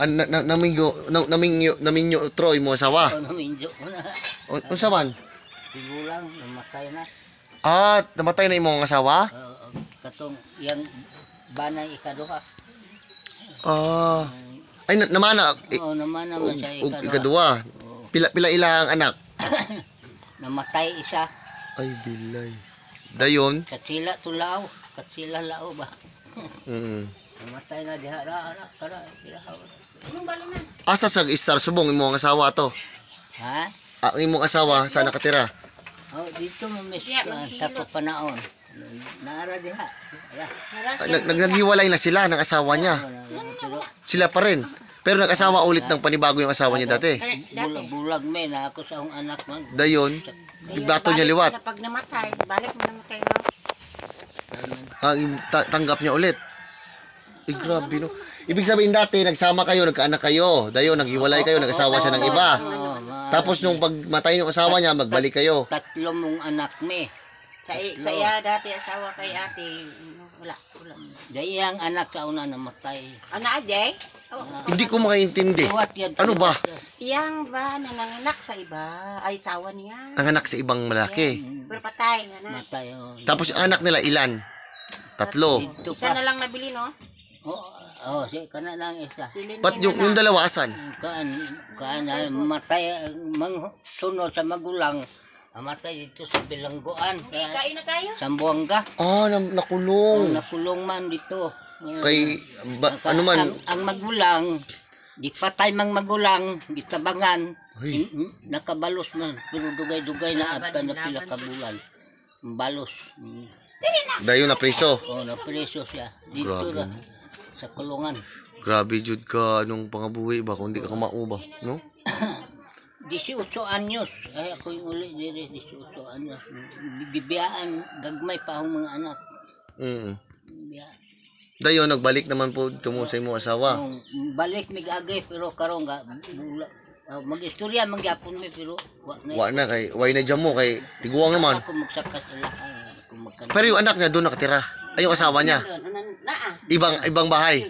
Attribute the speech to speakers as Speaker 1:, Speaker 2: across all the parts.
Speaker 1: naminyo Troy mo asawa.
Speaker 2: Naminyo ko na.
Speaker 1: Unsa man?
Speaker 2: Tigulang, namatay na.
Speaker 1: Namatay na imong asawa?
Speaker 2: Katong yang banay ikaduha.
Speaker 1: Ay namana.
Speaker 2: Oo, namana man siya
Speaker 1: ikaduha. Pila ilang anak?
Speaker 2: Namatay isa.
Speaker 1: Ay bilay. Dayon.
Speaker 2: Katsila tulaw, katsila lao ba? Namatay na diha ra.
Speaker 1: Asa sa Star Subong imong asawa to?
Speaker 2: Ha?
Speaker 1: Ang imong asawa sa nakatira?
Speaker 2: Dito mo sa panaon. Naara diha.
Speaker 1: Naghiwalay na sila ng asawa niya. Sila pa rin. Pero nag-asawa ulit ng panibago yung asawa niya dati.
Speaker 2: Bulag may na ako sa akong anak man.
Speaker 1: Dayon, bato niya liwat.
Speaker 3: Pag namatay, balik mo namatay mo.
Speaker 1: Tanggap niya ulit. Grabe no. Ibig sabihin dati, nagsama kayo, nagkaanak kayo. Dayon, naghiwalay kayo, nag-asawa siya ng iba. Tapos nung pagmatay ng asawa niya, magbalik kayo.
Speaker 2: Tatlo mong anak me.
Speaker 3: Sa iya dati asawa kay ate, wala.
Speaker 2: Dahil ang anak ka una namatay.
Speaker 3: Ana day?
Speaker 1: Hindi ko makaintindi. Ano ba?
Speaker 3: Iyang ba nanganak sa iba? Ay asawa niya.
Speaker 1: Nanganak sa ibang malaki.
Speaker 3: Pero patay nga na.
Speaker 2: Matay.
Speaker 1: Tapos anak nila ilan? Tatlo.
Speaker 3: Isa na lang nabili no?
Speaker 2: Kana lang isa.
Speaker 1: Ba't yung dalawa asan?
Speaker 2: Kaan matay sunod sa magulang. Amatay dito sa bilangguan.
Speaker 3: Kain na tayo?
Speaker 2: Sa Buanga.
Speaker 1: Nakulong.
Speaker 2: Nakulong man dito.
Speaker 1: Kay, ano man?
Speaker 2: Ang magulang, di patay mang magulang, di tabangan. Nakabalos man. Pero dugay-dugay na at na pila kabulan. Balos.
Speaker 1: Dayon na preso.
Speaker 2: Napreso siya. Dito ra. Sa kulungan.
Speaker 1: Grabe jud ka anong pangabuhi ba kung di ka kamao ba, no?
Speaker 2: 18 anyos. Ay ako yung uli dire 18 anyos. Bibiyaan gagmay pa ang mga anak. Dayon
Speaker 1: nagbalik naman po tumo sa imong asawa.
Speaker 2: Balik migagay pero karon ga mag-istorya magyapon mi pero
Speaker 1: wa na kay way na jamo kay tiguang naman.
Speaker 2: Ako magsakat sila.
Speaker 1: Pero yung anak niya doon nakatira. Ay yung asawa niya. Ibang bahay.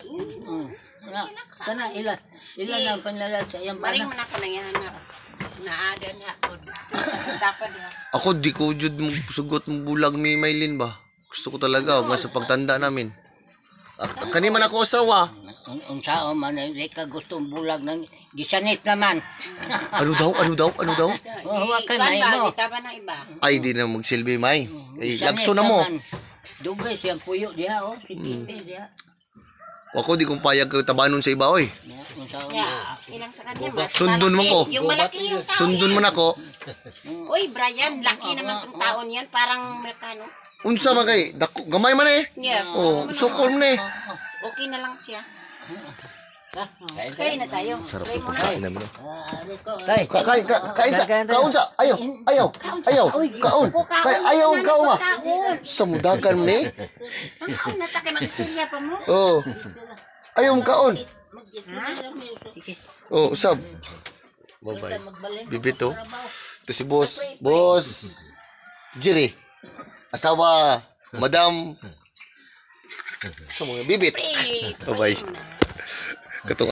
Speaker 2: Kana ilan ang panlala sa iyang
Speaker 3: maring man ako na yan. Naada niya ako. Dapat niya.
Speaker 1: Ako di ko jud sugot mo bulag ni Maylin ba. Gusto ko talaga nga sa pagtanda namin. Kani man ako asawa.
Speaker 2: Unsao man di ka gustong bulag nang gisanit naman.
Speaker 1: Ano daw?
Speaker 2: Wa ka na mo.
Speaker 1: Ay di na magsilbi may. Ay lagso na mo.
Speaker 2: Dugay siyang puyo diha sige diha.
Speaker 1: Ako di kong payag ko tabanon sa iba oy.
Speaker 3: Ilang sa kanya
Speaker 1: Sundon mo ko.
Speaker 3: Yung malaki yung tao.
Speaker 1: Sundon mo nako.
Speaker 3: Uy, Brian, laki naman tong taon yan, parang mekano.
Speaker 1: Unsa man kay gamay man eh.
Speaker 3: Yes.
Speaker 1: Sukol man eh.
Speaker 3: Okay na lang siya. Kain na tayo.
Speaker 1: Sarap sa pagkain namin. Kaon sa. Ayaw. Kaon. Ayaw kaon ma. Sa mudagan ni.
Speaker 3: Ang natakay mag-istorya pa mo.
Speaker 1: Ayaw kaon. Usab. Bye-bye. Bibito. Ito si boss. Boss. Jerry. Asawa. Madam. Sa mga bibit. Bye-bye.